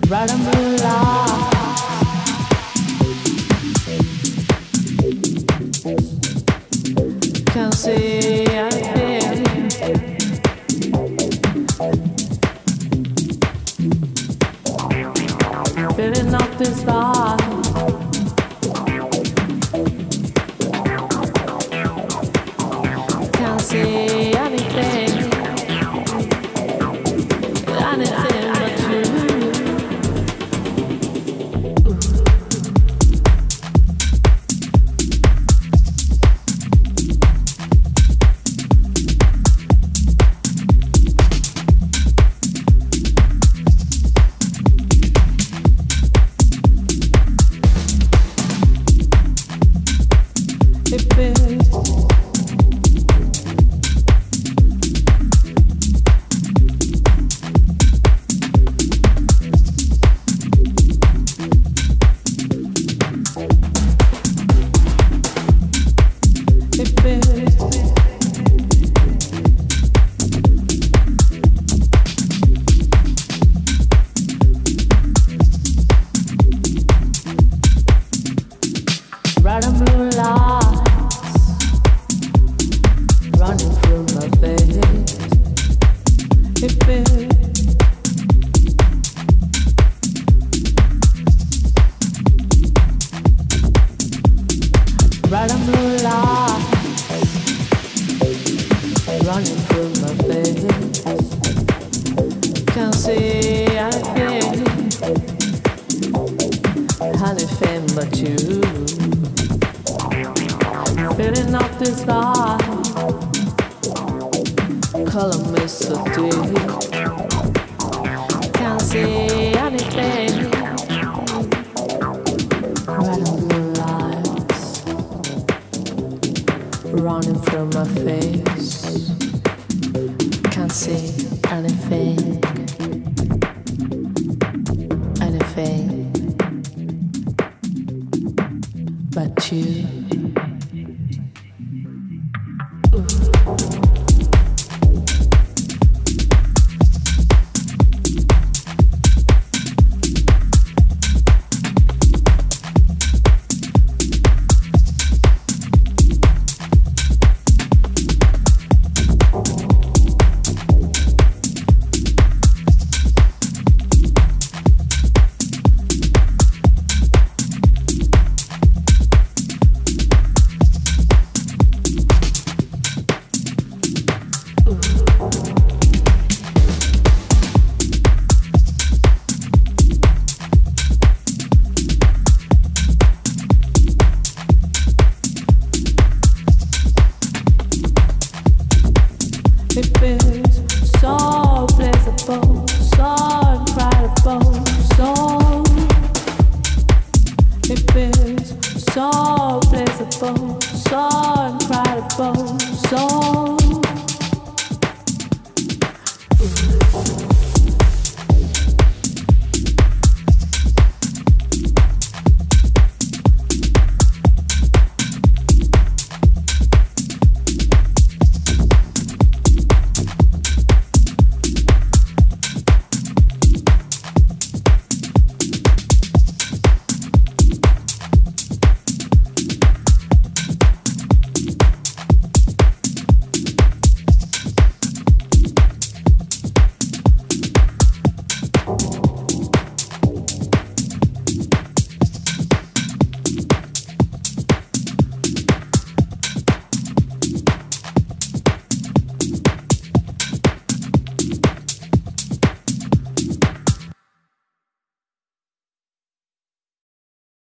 Right on the line. Can't see anything. Filling up this life. Can't see anything. Anything but you. Right on blue lights running through my face. It feels right on blue lights running through my face. Can't see anything, anything but you. Filling up this life, color me so deep. Can't see anything. Red and blue lights running through my face. Can't see anything, anything but you. It feels so pleasurable, so incredible, so. It feels so pleasurable, so incredible, so.